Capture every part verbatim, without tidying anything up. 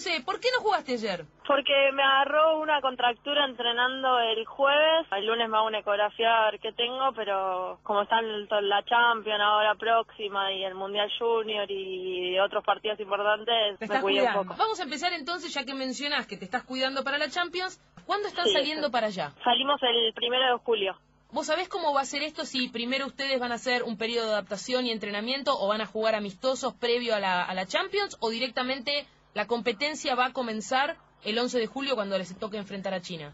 José, ¿por qué no jugaste ayer? Porque me agarró una contractura entrenando el jueves. El lunes me hago una ecografía a ver qué tengo, pero como están la Champions ahora próxima y el Mundial Junior y otros partidos importantes, Te me cuidé cuidando. un poco. Vamos a empezar entonces, ya que mencionás que te estás cuidando para la Champions. ¿Cuándo están Sí, saliendo sí. para allá? Salimos el primero de julio. ¿Vos sabés cómo va a ser esto? Si primero ustedes van a hacer un periodo de adaptación y entrenamiento o van a jugar amistosos previo a la, a la Champions o directamente la competencia va a comenzar el once de julio cuando les toque enfrentar a China.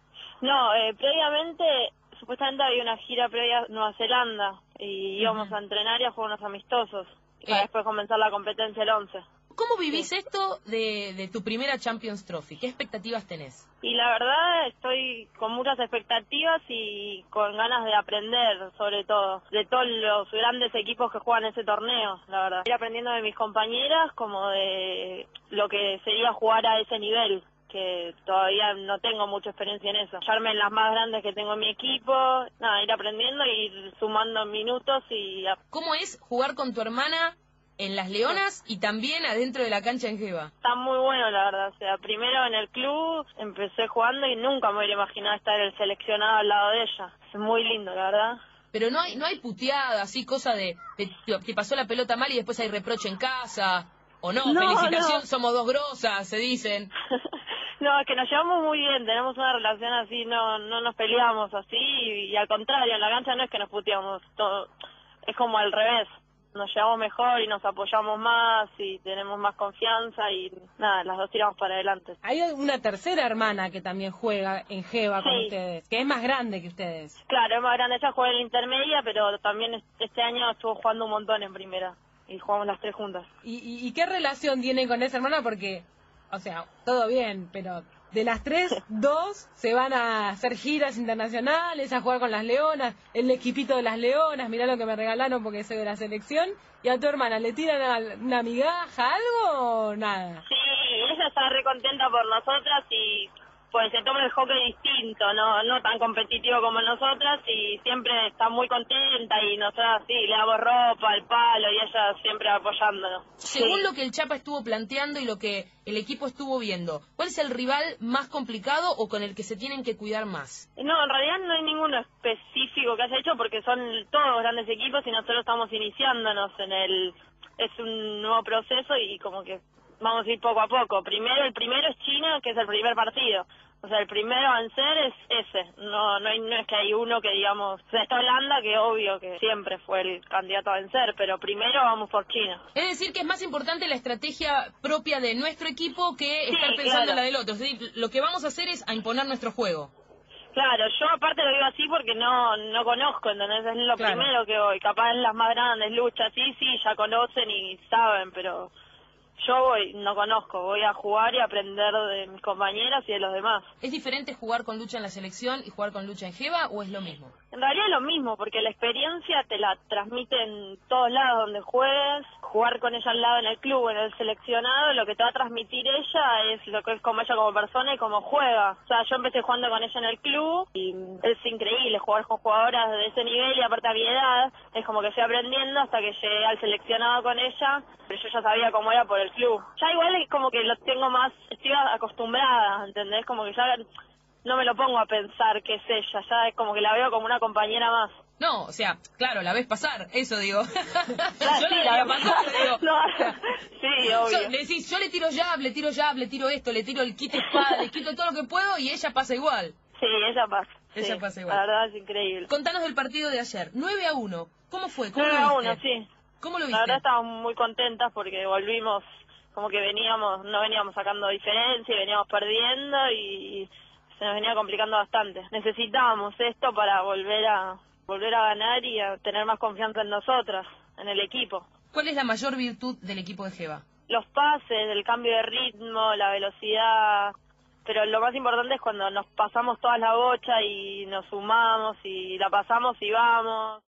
No, eh, previamente, supuestamente había una gira previa a Nueva Zelanda y íbamos Uh-huh. a entrenar y a jugar unos amistosos para Eh. después comenzar la competencia el once. ¿Cómo vivís Sí. esto de, de tu primera Champions Trophy? ¿Qué expectativas tenés? Y la verdad estoy con muchas expectativas y con ganas de aprender, sobre todo, de todos los grandes equipos que juegan ese torneo, la verdad. Ir aprendiendo de mis compañeras como de lo que sería jugar a ese nivel, que todavía no tengo mucha experiencia en eso. Hallarme en las más grandes que tengo en mi equipo, nada, ir aprendiendo, ir sumando minutos y... ¿Cómo es jugar con tu hermana en Las Leonas y también adentro de la cancha en Geva? Está muy bueno, la verdad. O sea, primero en el club empecé jugando y nunca me hubiera imaginado estar el seleccionado al lado de ella. Es muy lindo, la verdad. Pero no hay no hay puteada, así, cosa de te, te pasó la pelota mal y después hay reproche en casa. O no, No, felicitación, no. somos dos grosas, se dicen. No, es que nos llevamos muy bien, tenemos una relación así, no no nos peleamos así y, y al contrario, en la cancha no es que nos puteamos, todo, es como al revés. Nos llevamos mejor y nos apoyamos más y tenemos más confianza y nada, las dos tiramos para adelante. Hay una tercera hermana que también juega en Geva con Sí. ustedes, que es más grande que ustedes. Claro, es más grande, ella juega en la intermedia, pero también este año estuvo jugando un montón en primera y jugamos las tres juntas. ¿Y, y, y qué relación tienen con esa hermana? Porque, o sea, todo bien, pero de las tres, dos se van a hacer giras internacionales, a jugar con las Leonas, el equipito de las Leonas, mirá lo que me regalaron porque soy de la selección, y a tu hermana, ¿le tiran a- una migaja, algo o nada? Sí, ella está re contenta por nosotras y pues se toma el hockey distinto, no no tan competitivo como nosotras y siempre está muy contenta y nosotras sí, le damos ropa, al palo y ella siempre apoyándonos. Según Sí. lo que el Chapa estuvo planteando y lo que el equipo estuvo viendo, ¿cuál es el rival más complicado o con el que se tienen que cuidar más? No, en realidad no hay ninguno específico que haya hecho porque son todos grandes equipos y nosotros estamos iniciándonos en el... Es un nuevo proceso y como que vamos a ir poco a poco. Primero, el primero es China, que es el primer partido. O sea, el primero a vencer es ese. No no, hay, no es que hay uno que digamos... O sea, está Holanda, que obvio que siempre fue el candidato a vencer, pero primero vamos por China. Es decir, que es más importante la estrategia propia de nuestro equipo que Sí, estar pensando claro. en la del otro. Es decir, lo que vamos a hacer es a imponer nuestro juego. Claro, yo aparte lo digo así porque no no conozco, ¿entendés? Es lo Claro. primero que voy. Capaz en las más grandes luchas, sí, sí, ya conocen y saben, pero yo voy, no conozco. Voy a jugar y aprender de mis compañeras y de los demás. ¿Es diferente jugar con lucha en la selección y jugar con lucha en Geva o es lo mismo? En realidad es lo mismo, porque la experiencia te la transmite en todos lados donde juegues. Jugar con ella al lado en el club, en el seleccionado, lo que te va a transmitir ella es lo que es como ella como persona y como juega. O sea, yo empecé jugando con ella en el club y es increíble jugar con jugadoras de ese nivel y aparte a mi edad, es como que fui aprendiendo hasta que llegué al seleccionado con ella, pero yo ya sabía cómo era por el club. Ya igual es como que lo tengo más, estoy acostumbrada, ¿entendés? Como que ya no me lo pongo a pensar que es ella, ya es como que la veo como una compañera más. No, o sea, claro, la ves pasar, eso digo. Claro, Yo sí, la veía la- pasar, digo. No, sí, Yo, obvio. le decís, yo le tiro jab, le tiro jab, le tiro esto, le tiro el kit espada, le quito todo lo que puedo y ella pasa igual. Sí, ella pasa. Ella sí, pasa igual. La verdad es increíble. Contanos del partido de ayer, nueve a uno. ¿Cómo fue? ¿Cómo nueve lo a viste? uno, sí. ¿Cómo lo La viste? verdad estábamos muy contentas porque volvimos, como que veníamos, no veníamos sacando diferencia y veníamos perdiendo y se nos venía complicando bastante. Necesitábamos esto para volver a volver a ganar y a tener más confianza en nosotras, en el equipo. ¿Cuál es la mayor virtud del equipo de Geva? Los pases, el cambio de ritmo, la velocidad, pero lo más importante es cuando nos pasamos toda la bocha y nos sumamos y la pasamos y vamos.